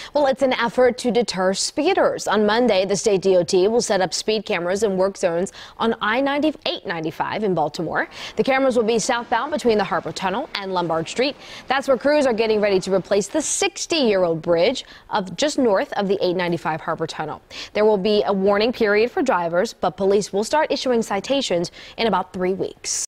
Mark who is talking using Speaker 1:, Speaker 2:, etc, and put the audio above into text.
Speaker 1: Well, it's an effort to deter speeders. On Monday, the state DOT will set up speed cameras in work zones on I-895 in Baltimore. The cameras will be southbound between the Harbor Tunnel and Lombard Street. That's where crews are getting ready to replace the 60-year-old bridge of just north of the 895 Harbor Tunnel. There will be a warning period for drivers, but police will start issuing citations in about 3 weeks.